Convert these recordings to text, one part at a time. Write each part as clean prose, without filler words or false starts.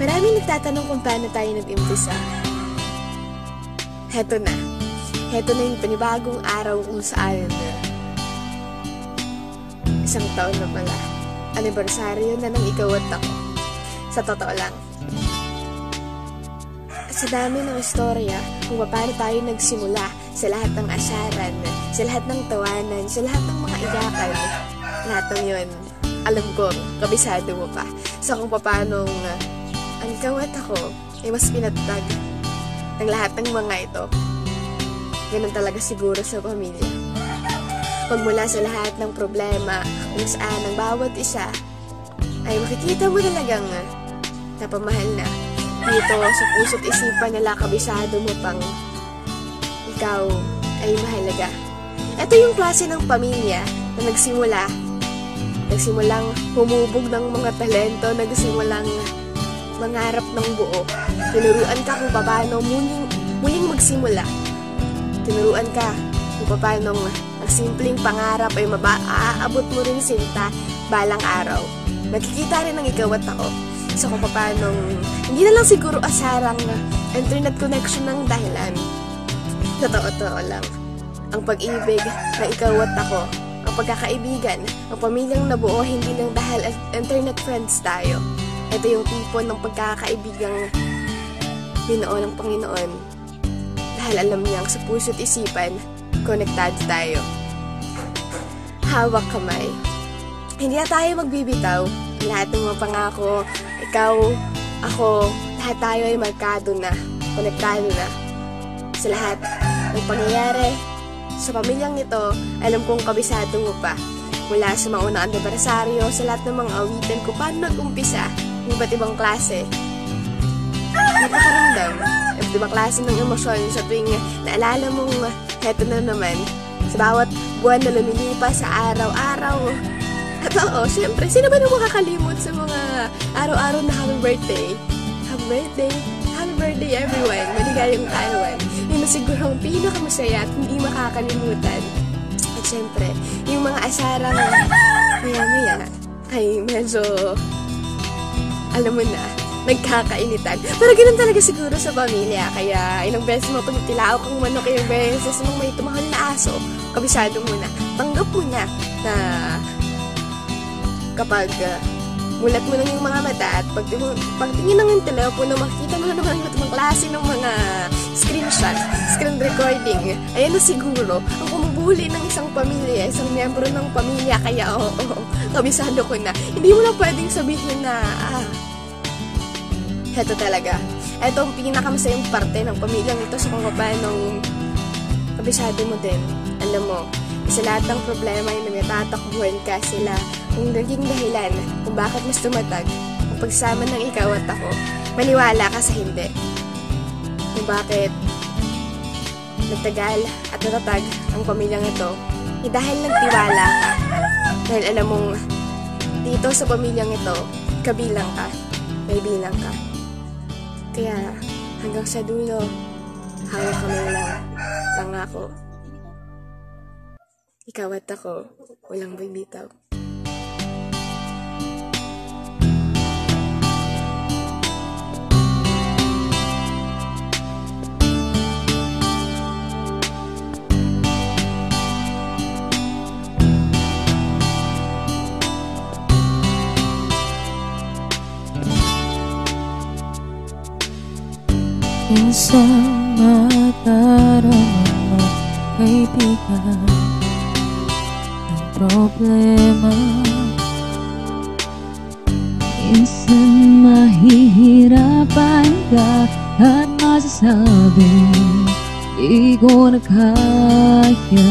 Maraming nagtatanong kung paano tayo nag-umpisa. Heto na. Heto na yung panibagong araw kung saan isang taon na pala. Anibersaryo na ng ikaw at ako. Sa totoo lang. Sa dami ng istorya kung paano tayo nagsimula, sa lahat ng asaran, sa lahat ng tawanan, sa lahat ng mga iyakan, lahat ng yun, alam ko, kabisado mo pa. Sa kung paano ang ikaw at ako ay mas pinatag ng lahat ng mga ito. Ganun talaga siguro sa pamilya. Pagmula sa lahat ng problema kung saan ang bawat isa ay makikita mo talagang napamahal na. Dito sa puso't isipan nila, kabisado mo pang ikaw ay mahalaga. Ito yung klase ng pamilya na nagsimulang humubog ng mga talento, nagsimulang mangarap ng buo. Tinuruan ka kung paano muling magsimula. Tinuruan ka kung paano ang simpleng pangarap ay maaabot mo rin sinta balang araw. Nakikita rin ng ikaw at ako sa kung paano hindi na lang siguro asarang internet connection ng dahilan. Totoo lang, ang pag-ibig na ikaw at ako, ang pagkakaibigan, ang pamilyang nabuo hindi lang dahil internet friends tayo. Ito yung tipo ng pagkakaibigang binuo ng Panginoon dahil alam niyang sa puso't isipan konektado tayo. Hawak kamay. Hindi na tayo magbibitaw. Lahat ng mga pangako, ikaw, ako, lahat tayo ay markado na, konektado na. Sa lahat ng pangyayari, sa pamilyang ito, alam kong kabisado mo pa. Mula sa mga unang anibersaryo, sa lahat ng mga awitin ko, paano nag-umpisa, yung iba't ibang klase. Napakaramdam, iba't ibang klase ng emosyon sa tuwing naalala mong heto na naman. Sa bawat buwan na lumilipas sa araw-araw. At oo, syempre, sino ba nang makakalimot sa mga araw-araw na happy birthday? Happy birthday! Happy birthday everyone! Maligayang arawan! Yun na siguro ang pinakamasaya at hindi makakalimutan. At syempre, yung mga asarang maya-maya ay medyo, alam mo na, nagkakainitan. Pero ganun talaga siguro sa pamilya. Kaya ilang beses mo tumitilaw kang manok, ilang beses mong may tumahol na aso, kabisado mo na. Tanggap mo na na kapag mulat mo lang yung mga mata at pagtingin ng yung telepono, makikita mo na naman yung klase ng mga screenshot, screen recording. Ayan na siguro ang pumubuli ng isang pamilya, isang miyembro ng pamilya. Kaya kabisado ko na. Hindi mo na pwedeng sabihin na heto talaga. Ito ang pinakamasayang parte ng pamilyang ito sa kung paano kabisado mo din. Alam mo, sa lahat ng problema ay nagtatakbuhan ka sila kung naging dahilan kung bakit mas tumatag ang pagsama ng ikaw at ako. Maniwala ka sa hindi. Kung bakit nagtagal at natatag ang pamilyang ito, dahil nagtiwala ka. Dahil alam mong dito sa pamilyang ito, kabilang ka, may bilang ka. Kaya hanggang sa dulo, hawak kamay lang, pangako. Ikaw at ako, walang bibitaw. Minsan madarama mo, kaibigan, ang problema. Minsan mahihirapan ka at masasabing di ko na kaya.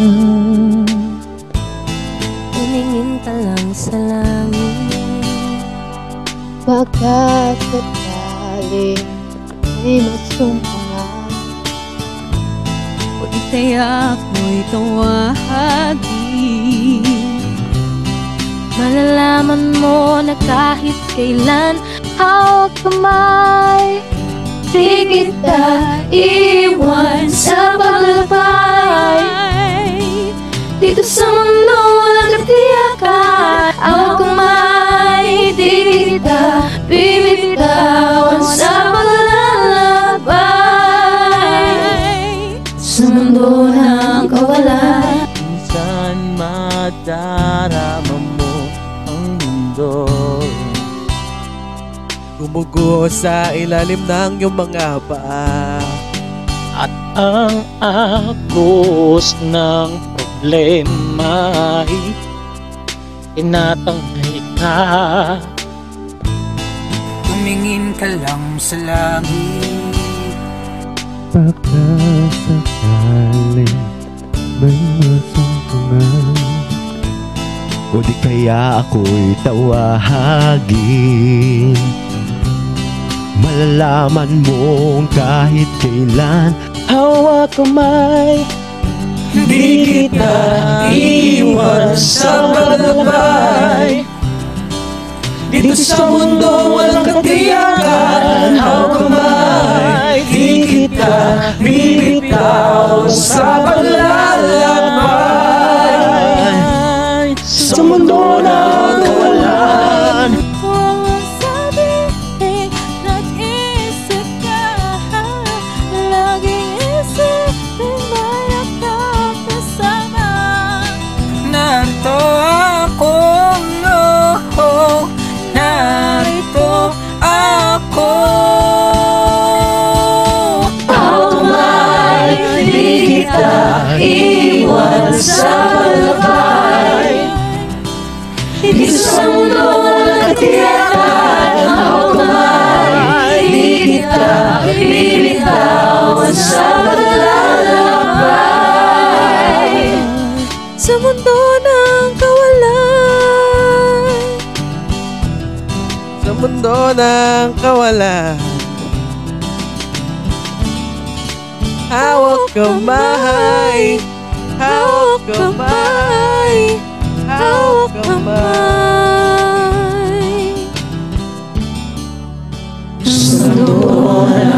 Tumingin ka lang sa langit, Pagkat sakaling ay masumpangan, o di kaya ako'y tawagin. Malalaman mo na kahit kailan hawak kamay, di kita iwan sa paglalakbay. Dito sa mundo walang katiyakan, hawak kamay, di kita bibitawan mundo. Gumugo sa ilalim ng iyong mga paa. At ang agos ng problema ay tinatangay ka. Tumingin ka lang sa langit. Baka sakaling may masungtungan, o di kaya ako'y tawagin. Malalaman mong kahit kailan Hawak kamay, Di kita iwan sa paglabay. Dito sa mundo walang katiyakan. Hawak kamay, di kita bibitaw sa paglalakbay. Sa mundo na kawalan. Huwag sabihin nag-isip ka. Laging isipin may kasama. Narito ako, no. Narito ako. Di kita iwan sa paglabay. Dito sa mundo walang katiyakan. Hawak kamay, di kita binitawan sa paglalakbay. Sa mundo ng kawalan. sa mundo ng kawalan. Hawak kamay, hawak kamay, hawak kamay. Sa mundo